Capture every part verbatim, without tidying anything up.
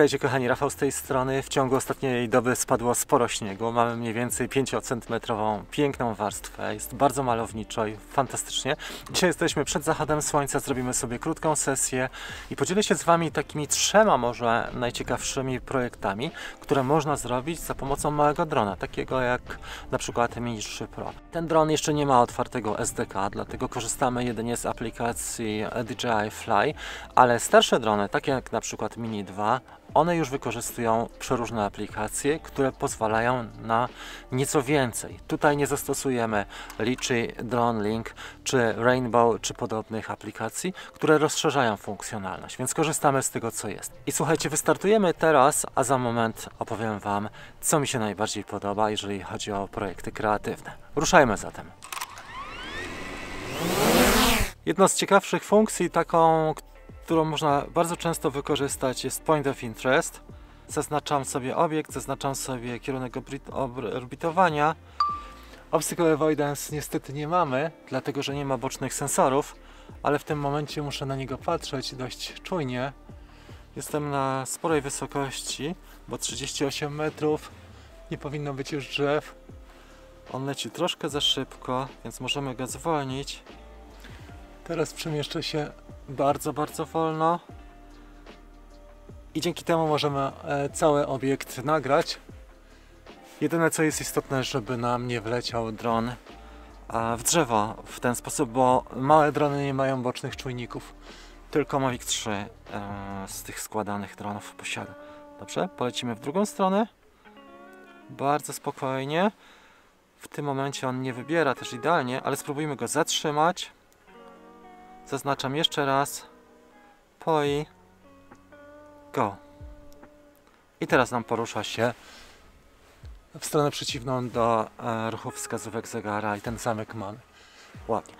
Witajcie kochani, Rafał z tej strony. W ciągu ostatniej doby spadło sporo śniegu. Mamy mniej więcej pięciocentymetrową piękną warstwę. Jest bardzo malowniczo i fantastycznie. Dzisiaj jesteśmy przed zachodem słońca, zrobimy sobie krótką sesję i podzielę się z Wami takimi trzema może najciekawszymi projektami, które można zrobić za pomocą małego drona, takiego jak na przykład Mini trzy Pro. Ten dron jeszcze nie ma otwartego S D K, dlatego korzystamy jedynie z aplikacji D J I Fly, ale starsze drony, takie jak na przykład Mini dwa, one już wykorzystują przeróżne aplikacje, które pozwalają na nieco więcej. Tutaj nie zastosujemy Litchi, Drone Link, czy Rainbow, czy podobnych aplikacji, które rozszerzają funkcjonalność, więc korzystamy z tego, co jest. I słuchajcie, wystartujemy teraz, a za moment opowiem Wam, co mi się najbardziej podoba, jeżeli chodzi o projekty kreatywne. Ruszajmy zatem. Jedną z ciekawszych funkcji, taką, którą można bardzo często wykorzystać, jest Point of Interest. Zaznaczam sobie obiekt, zaznaczam sobie kierunek orbitowania. Obstacle Avoidance niestety nie mamy, dlatego że nie ma bocznych sensorów, ale w tym momencie muszę na niego patrzeć dość czujnie. Jestem na sporej wysokości, bo trzydzieści osiem metrów, nie powinno być już drzew. On leci troszkę za szybko, więc możemy go zwolnić. Teraz przemieszczę się bardzo, bardzo wolno i dzięki temu możemy cały obiekt nagrać. Jedyne co jest istotne, żeby nam nie wleciał dron w drzewo w ten sposób, bo małe drony nie mają bocznych czujników. Tylko Mavic trzy z tych składanych dronów posiada. Dobrze, polecimy w drugą stronę. Bardzo spokojnie. W tym momencie on nie wybiera też idealnie, ale spróbujmy go zatrzymać. Zaznaczam jeszcze raz. Poi. Go. I teraz nam porusza się w stronę przeciwną do e, ruchu wskazówek zegara i ten zamek mamy. Ładnie.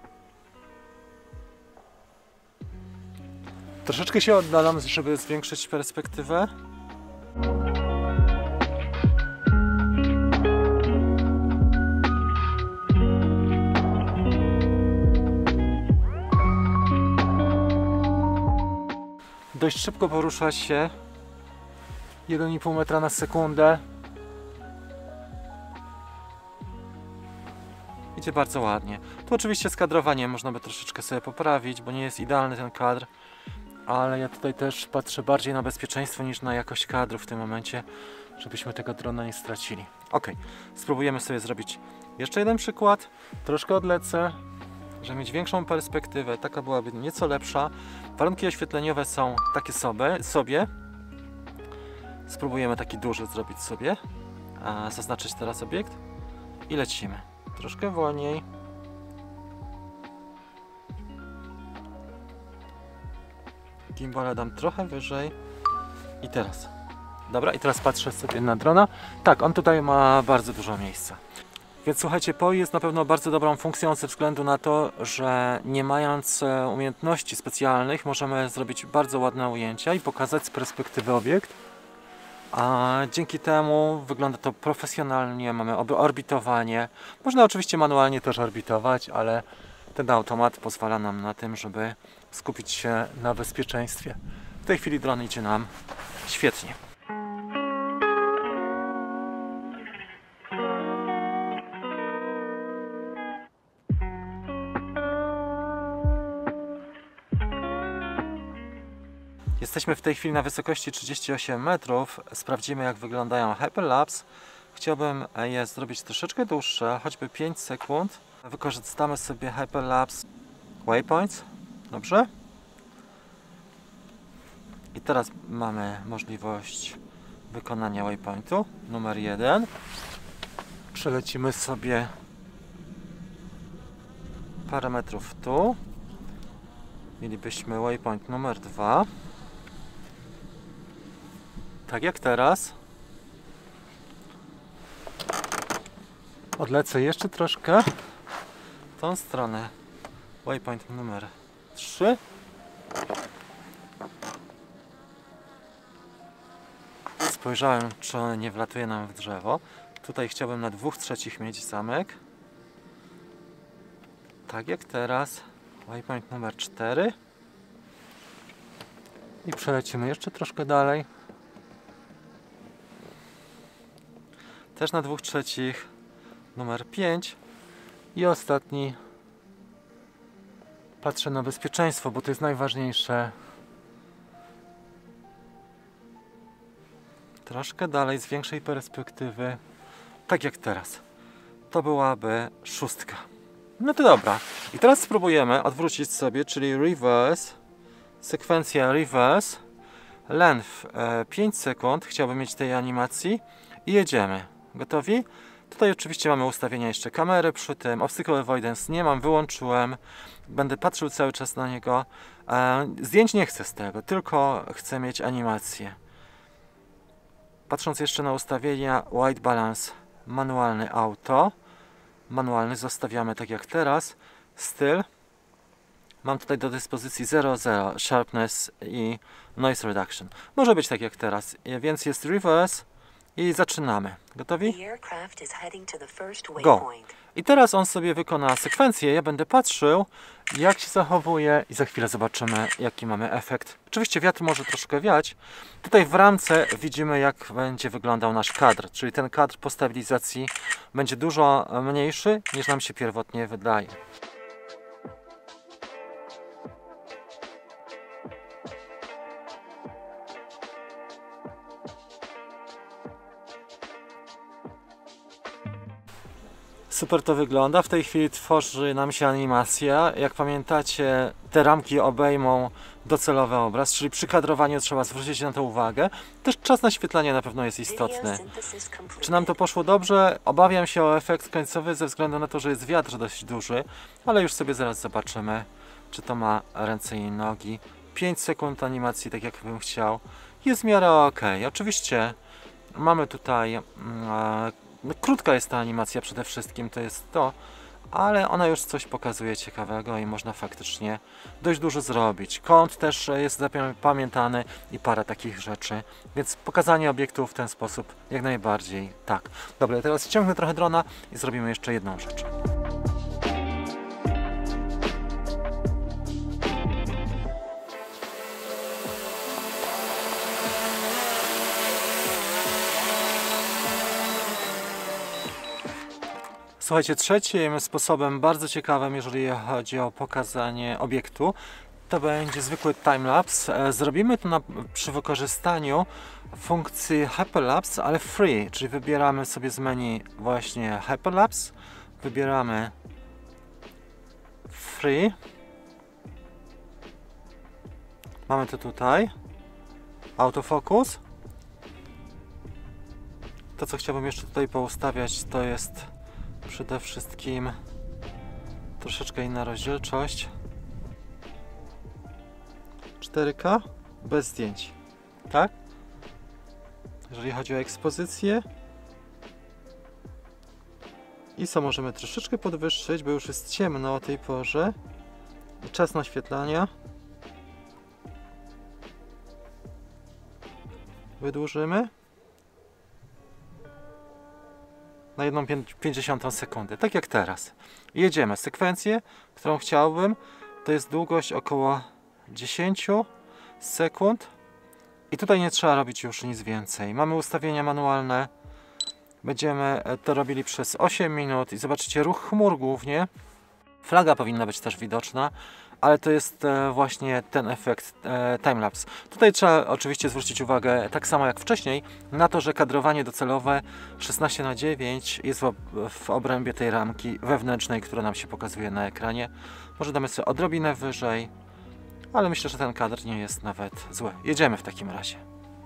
Troszeczkę się oddalam, żeby zwiększyć perspektywę. Dość szybko porusza się, jeden i pół metra na sekundę. Idzie bardzo ładnie. Tu oczywiście skadrowanie można by troszeczkę sobie poprawić, bo nie jest idealny ten kadr, ale ja tutaj też patrzę bardziej na bezpieczeństwo niż na jakość kadru w tym momencie, żebyśmy tego drona nie stracili. Ok, spróbujemy sobie zrobić jeszcze jeden przykład. Troszkę odlecę, żeby mieć większą perspektywę, taka byłaby nieco lepsza. Warunki oświetleniowe są takie sobie, sobie. Spróbujemy taki duży zrobić sobie. A zaznaczyć teraz obiekt i lecimy. Troszkę wolniej. Gimbala dam trochę wyżej. I teraz. Dobra, i teraz patrzę sobie na drona. Tak, on tutaj ma bardzo dużo miejsca. Więc słuchajcie, Poi jest na pewno bardzo dobrą funkcją ze względu na to, że nie mając umiejętności specjalnych możemy zrobić bardzo ładne ujęcia i pokazać z perspektywy obiekt. A dzięki temu wygląda to profesjonalnie, mamy orbitowanie. Można oczywiście manualnie też orbitować, ale ten automat pozwala nam na tym, żeby skupić się na bezpieczeństwie. W tej chwili dron idzie nam świetnie. Jesteśmy w tej chwili na wysokości trzydzieści osiem metrów. Sprawdzimy, jak wyglądają hyperlapse. Chciałbym je zrobić troszeczkę dłuższe, choćby pięć sekund. Wykorzystamy sobie hyperlapse waypoints. Dobrze? I teraz mamy możliwość wykonania waypointu numer jeden. Przelecimy sobie parę metrów tu. Mielibyśmy waypoint numer dwa. Tak jak teraz. Odlecę jeszcze troszkę w tą stronę. Waypoint numer trzy. Spojrzałem, czy on nie wlatuje nam w drzewo. Tutaj chciałbym na dwóch trzecich mieć zamek. Tak jak teraz. Waypoint numer cztery. I przelecimy jeszcze troszkę dalej. Też na dwóch trzecich. Numer pięć. I ostatni. Patrzę na bezpieczeństwo, bo to jest najważniejsze. Troszkę dalej, z większej perspektywy. Tak jak teraz. To byłaby szóstka. No to dobra. I teraz spróbujemy odwrócić sobie, czyli reverse. Sekwencja reverse. Length e, pięć sekund. Chciałbym mieć tej animacji. I jedziemy. Gotowi? Tutaj oczywiście mamy ustawienia jeszcze kamery przy tym. Obstacle avoidance nie mam, wyłączyłem. Będę patrzył cały czas na niego. E, zdjęć nie chcę z tego, tylko chcę mieć animację. Patrząc jeszcze na ustawienia white balance, manualny auto. Manualny zostawiamy tak jak teraz. Styl. Mam tutaj do dyspozycji zero zero, sharpness i noise reduction. Może być tak jak teraz, więc jest reverse i zaczynamy. Gotowi? Go! I teraz on sobie wykona sekwencję, ja będę patrzył, jak się zachowuje i za chwilę zobaczymy, jaki mamy efekt. Oczywiście wiatr może troszkę wiać. Tutaj w ramce widzimy, jak będzie wyglądał nasz kadr, czyli ten kadr po stabilizacji będzie dużo mniejszy, niż nam się pierwotnie wydaje. Super to wygląda. W tej chwili tworzy nam się animacja. Jak pamiętacie, te ramki obejmą docelowy obraz, czyli przy kadrowaniu trzeba zwrócić na to uwagę. Też czas naświetlania na pewno jest istotny. Czy nam to poszło dobrze? Obawiam się o efekt końcowy ze względu na to, że jest wiatr dość duży, ale już sobie zaraz zobaczymy, czy to ma ręce i nogi. pięć sekund animacji, tak jak bym chciał. Jest w miarę ok. Oczywiście mamy tutaj mm, No, krótka jest ta animacja przede wszystkim, to jest to, ale ona już coś pokazuje ciekawego i można faktycznie dość dużo zrobić. Kąt też jest zapamiętany i parę takich rzeczy, więc pokazanie obiektu w ten sposób jak najbardziej tak. Dobra, teraz ściągnę trochę drona i zrobimy jeszcze jedną rzecz. Słuchajcie, trzecim sposobem bardzo ciekawym, jeżeli chodzi o pokazanie obiektu, to będzie zwykły timelapse. Zrobimy to na, przy wykorzystaniu funkcji hyperlapse, ale free, czyli wybieramy sobie z menu właśnie hyperlapse, wybieramy free, mamy to tutaj, autofocus. To, co chciałbym jeszcze tutaj poustawiać, to jest przede wszystkim troszeczkę inna rozdzielczość. cztery K bez zdjęć, tak? Jeżeli chodzi o ekspozycję. I co możemy troszeczkę podwyższyć, bo już jest ciemno o tej porze. I czas naświetlania. Wydłużymy na jedną pięćdziesiątą sekundy, tak jak teraz. Jedziemy. Sekwencję, którą chciałbym, to jest długość około dziesięć sekund i tutaj nie trzeba robić już nic więcej. Mamy ustawienia manualne, będziemy to robili przez osiem minut i zobaczycie ruch chmur głównie. Flaga powinna być też widoczna, ale to jest właśnie ten efekt timelapse. Tutaj trzeba oczywiście zwrócić uwagę, tak samo jak wcześniej, na to, że kadrowanie docelowe szesnaście na dziewięć jest w obrębie tej ramki wewnętrznej, która nam się pokazuje na ekranie. Może damy sobie odrobinę wyżej, ale myślę, że ten kadr nie jest nawet zły. Jedziemy w takim razie.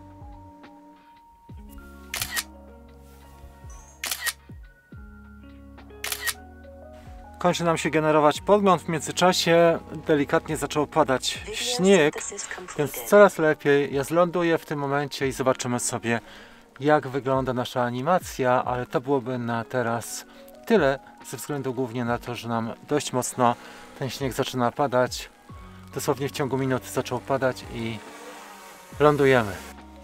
Kończy nam się generować podgląd. W międzyczasie delikatnie zaczął padać śnieg, więc coraz lepiej. Ja zląduję w tym momencie i zobaczymy sobie, jak wygląda nasza animacja, ale to byłoby na teraz tyle, ze względu głównie na to, że nam dość mocno ten śnieg zaczyna padać. Dosłownie w ciągu minuty zaczął padać i lądujemy.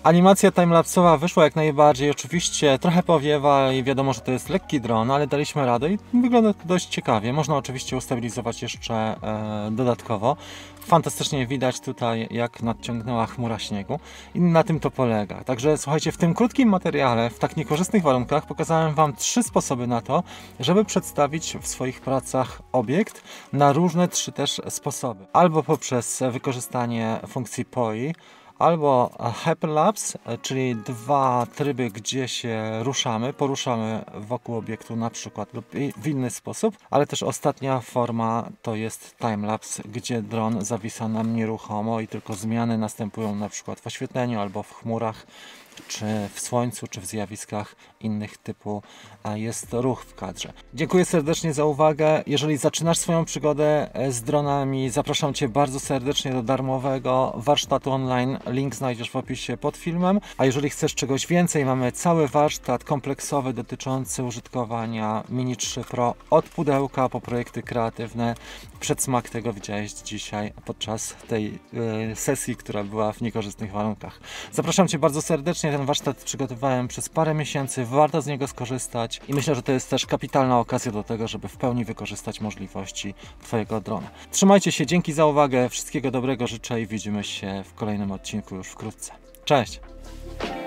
Animacja timelapsowa wyszła jak najbardziej, oczywiście trochę powiewa i wiadomo, że to jest lekki dron, ale daliśmy radę i wygląda to dość ciekawie. Można oczywiście ustabilizować jeszcze e, dodatkowo. Fantastycznie widać tutaj, jak nadciągnęła chmura śniegu i na tym to polega. Także słuchajcie, w tym krótkim materiale, w tak niekorzystnych warunkach pokazałem Wam trzy sposoby na to, żeby przedstawić w swoich pracach obiekt na różne trzy też sposoby. Albo poprzez wykorzystanie funkcji P O I, albo Hyperlapse, czyli dwa tryby, gdzie się ruszamy, poruszamy wokół obiektu na przykład lub w inny sposób, ale też ostatnia forma to jest timelapse, gdzie dron zawisa nam nieruchomo i tylko zmiany następują na przykład w oświetleniu albo w chmurach, czy w słońcu, czy w zjawiskach innych typu jest ruch w kadrze. Dziękuję serdecznie za uwagę. Jeżeli zaczynasz swoją przygodę z dronami, zapraszam Cię bardzo serdecznie do darmowego warsztatu online. Link znajdziesz w opisie pod filmem. A jeżeli chcesz czegoś więcej, mamy cały warsztat kompleksowy dotyczący użytkowania Mini trzy Pro od pudełka po projekty kreatywne. Przedsmak tego widziałeś dzisiaj podczas tej yy, sesji, która była w niekorzystnych warunkach. Zapraszam Cię bardzo serdecznie. Ten warsztat przygotowałem przez parę miesięcy. Warto z niego skorzystać i myślę, że to jest też kapitalna okazja do tego, żeby w pełni wykorzystać możliwości Twojego drona. Trzymajcie się, dzięki za uwagę, wszystkiego dobrego życzę i widzimy się w kolejnym odcinku już wkrótce. Cześć!